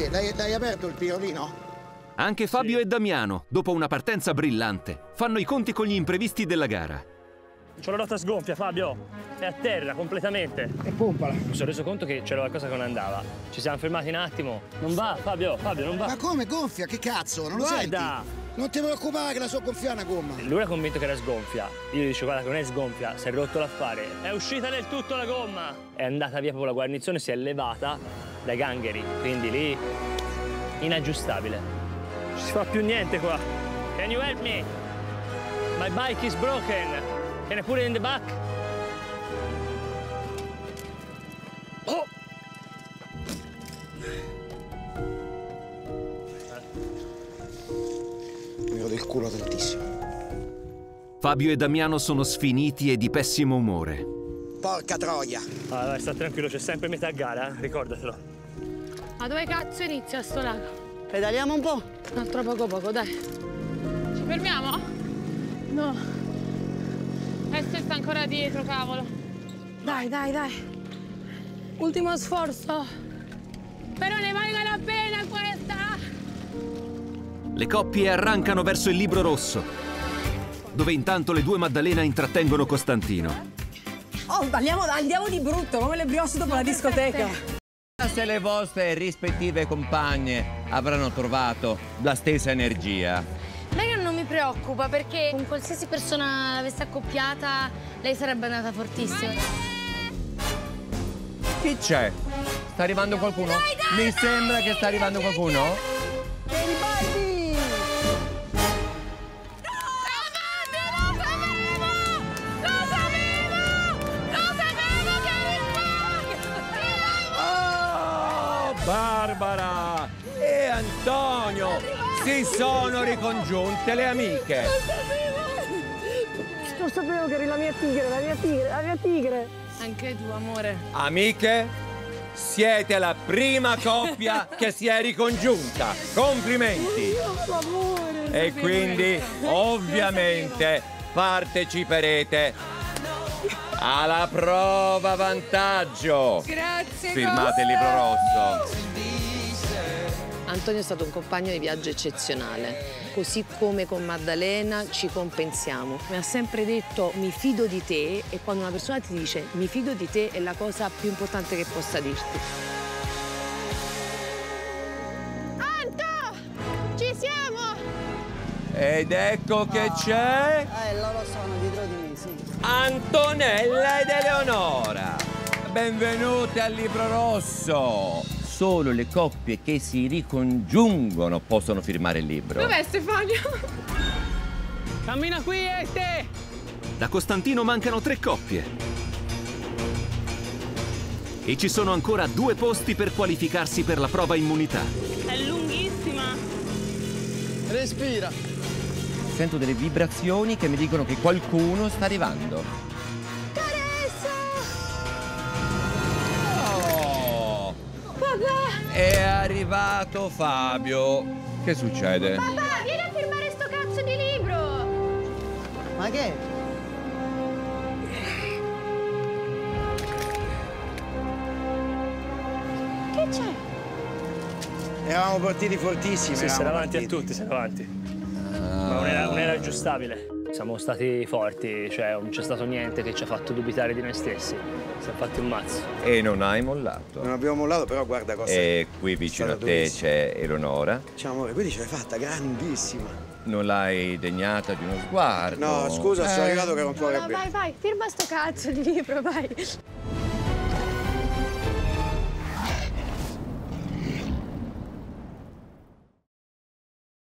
Sì, l'hai aperto il pirolino? Anche Fabio e Damiano, dopo una partenza brillante, fanno i conti con gli imprevisti della gara. C'ho la ruota sgonfia, Fabio. È a terra, completamente. E pompala. Mi sono reso conto che c'era qualcosa che non andava. Ci siamo fermati un attimo. Non va, Fabio, non va. Ma come gonfia? Che cazzo? Non lo Guarda! senti? Non ti preoccupare che la so gonfiare una gomma. Lui era convinto che era sgonfia. Io gli dicevo, guarda che non è sgonfia, si è rotto l'affare. È uscita del tutto la gomma. È andata via proprio la guarnizione, si è levata dai gangheri. Quindi lì, inaggiustabile. Non si fa più niente qua. Can you help me? My bike is broken. Can I put it in the back? Oh! Mi rode il culo tantissimo. Fabio e Damiano sono sfiniti e di pessimo umore. Porca troia. Ah, vai, sta tranquillo, c'è sempre metà gara, ricordatelo. Ma dove cazzo inizia sto lago? Pedaliamo un po'? No, tra poco, dai. Ci fermiamo? No. Esther sta ancora dietro, cavolo. Dai. Ultimo sforzo. Però ne valga la pena questa! Le coppie arrancano verso il Libro Rosso, dove intanto le due Maddalena intrattengono Costantino. Oh, andiamo di brutto, come le brioche dopo la discoteca. Se le vostre rispettive compagne avranno trovato la stessa energia. Lei non mi preoccupa perché con qualsiasi persona l'avesse accoppiata lei sarebbe andata fortissimo. Chi c'è? Sta arrivando qualcuno? Mi sembra che sta arrivando qualcuno. Barbara e Antonio si sono ricongiunte le amiche. Non sapevo che eri la mia tigre. Anche tu, amore. Amiche, siete la prima coppia che si è ricongiunta. Complimenti. Amore. E quindi, ovviamente, parteciperete alla prova vantaggio. Grazie. Firmate il Libro Rosso. Antonio è stato un compagno di viaggio eccezionale, così come con Maddalena ci compensiamo. Mi ha sempre detto mi fido di te e quando una persona ti dice mi fido di te è la cosa più importante che possa dirti. Anto! Ci siamo! Ed ecco che c'è Loro sono dietro di me, sì. Antonella ed Eleonora. Benvenute al Libro Rosso. Solo le coppie che si ricongiungono possono firmare il libro. Dov'è Stefania? Cammina qui, te! Da Costantino mancano 3 coppie. E ci sono ancora 2 posti per qualificarsi per la prova immunità. È lunghissima. Respira. Sento delle vibrazioni che mi dicono che qualcuno sta arrivando. È arrivato Fabio. Che succede? Papà, vieni a firmare sto cazzo di libro! Ma che? Che c'è? Eravamo partiti fortissimi. Sì, eravamo sei davanti partiti. a tutti, sei davanti. Ma non era aggiustabile. Siamo stati forti, cioè non c'è stato niente che ci ha fatto dubitare di noi stessi. Siamo fatti un mazzo. E non hai mollato. Non abbiamo mollato, però guarda cosa. E qui vicino a te c'è Eleonora. Ciao amore, quindi ce l'hai fatta, grandissima. Non l'hai degnata di uno sguardo. No, scusa, sono arrivato che ero un po' arrabbiato. Vai, firma sto cazzo di libro, vai.